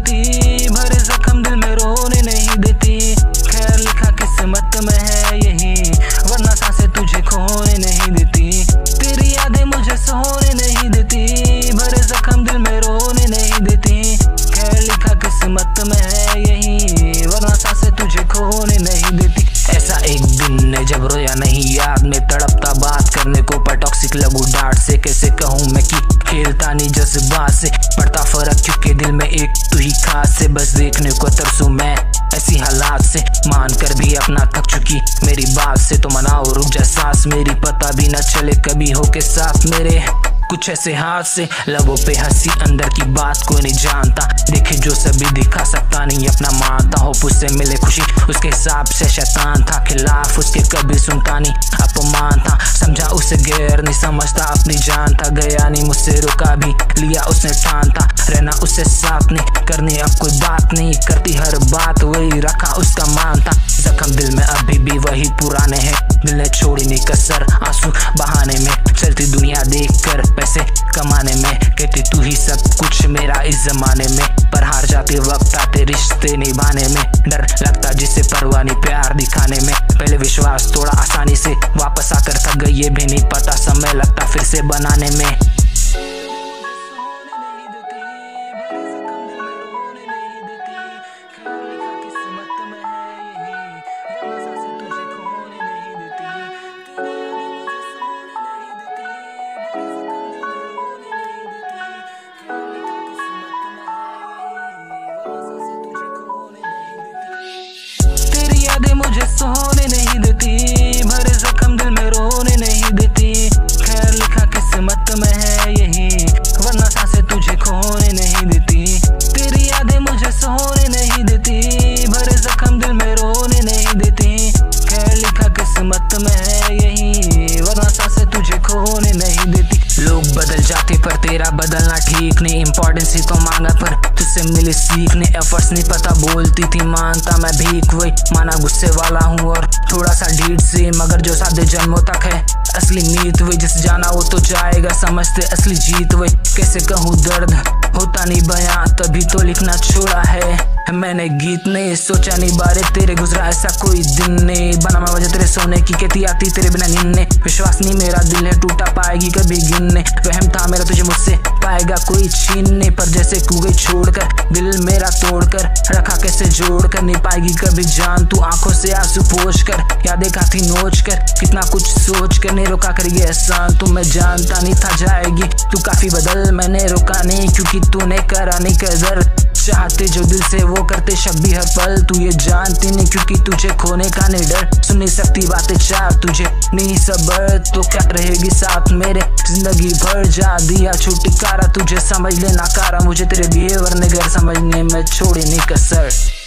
देती, भरे जख्म दिल में रोने नहीं देती। खैर लिखा किस्मत में है यही, वरना सांसें तुझे खोने नहीं देती। तेरी यादें मुझे सोने नहीं देती, भरे जख्म दिल में रोने नहीं देती। खैर लिखा किस्मत में है यही, वरना सांसें तुझे खोने नहीं देती। ऐसा एक दिन ने जब रोया नहीं, याद में तड़पता बात करने को, पर टॉक्सिक लगू डांट से। कैसे कहूँ मैं कि खेलता नहीं जज्बात से, पड़ता फर्क क्योंकि दिल में एक तू ही खास है। बस देखने को तरसू मैं ऐसी हालात से, मान कर भी अपना थक चुकी मेरी बात से। तो मनाओ रुक जा सांस मेरी, पता भी न चले कभी हो के साथ मेरे कुछ ऐसे हाथ से। लबों पे हंसी अंदर की बात कोई नहीं जानता, देखे जो सभी दिखा सकता नहीं अपना मानता। हो उससे मिले खुशी उसके हिसाब से शैतान था, खिलाफ उसके कभी सुनता नहीं अपमान था। समझा उसे गैर नहीं समझता अपनी जान था, गया नहीं मुझसे रुका भी लिया उसने ठान था। रहना उससे साथ नहीं करनी अब कोई बात नहीं, करती हर बात वही रखा उसका मान था। जख्म दिल में अभी भी वही पुराने हैं, दिल ने छोड़ी नहीं कसर आंसू बहाने में। चलती दुनिया देख कर पैसे कमाने में, कहती तू ही सब कुछ मेरा इस जमाने में। पर हार जाते वक्त आते रिश्ते निभाने में, डर लगता जिसे परवाह नहीं प्यार दिखाने में। पहले विश्वास थोड़ा आसानी से वापस आकर थक गई, ये भी नहीं पता समय लगता फिर से बनाने में। यादें मुझे सोने नहीं देती, भरे जख्म दिल में रोने नहीं देती। खैर लिखा किस्मत में है यही, वरना सांसें तुझे खोने नहीं देती। तेरी यादें मुझे सोने नहीं देती, भरे जख्म दिल में रोने नहीं देती। खैर लिखा किस्मत में है यही, वरना सांसें तुझे खोने नहीं देती। लोग बदल जाते पर तेरा बदलना ठीक नहीं, इम्पोर्टेंस ही तो मांगा पर तुझसे मिली सीखने। एफर्ट्स नहीं पता बोलती थी मानता मैं भीख, वही माना गुस्से वाला हूँ और थोड़ा सा ढीठ से। मगर जो सादे जन्मों तक है असली नीत वही, जिस जाना वो तो जाएगा समझते असली जीत वही। कैसे कहूँ दर्द होता नहीं बयां, तभी तो लिखना छोड़ा है मैंने गीत। नहीं सोचा नहीं बारे तेरे गुजरा ऐसा कोई दिन नहीं, बना मैं वजह तेरे सोने की कहती आती तेरे बिना नींद। विश्वास नहीं मेरा दिल है टूटा पाएगी कभी गिनने, वहम था मेरा तुझे मुझसे पाएगा कोई छीनने। पर जैसे कू गई छोड़कर दिल मेरा तोड़कर, रखा कैसे जोड़ कर नहीं पाएगी कभी जान तू। आंखों से आंसू पोंछ कर यादें काफी नोच कर, कितना कुछ सोच कर नहीं रोका कर ये एहसान। तू मैं जानता नहीं था जाएगी तू काफी बदल, मैंने रोका नहीं क्योंकि तूने करा नहीं कदर। चाहते जो दिल से वो करते शक भी हर पल, तू ये जानती नहीं क्योंकि तुझे खोने का नहीं डर। सुन नहीं सकती बातें चाह तुझे नहीं सबर, तो क्या रहेगी साथ मेरे जिंदगी भर। जा दिया छुटकारा तुझे समझ ले नाकारा, मुझे तेरे बिहेवियर ने घर समझने में छोड़ी नहीं कसर।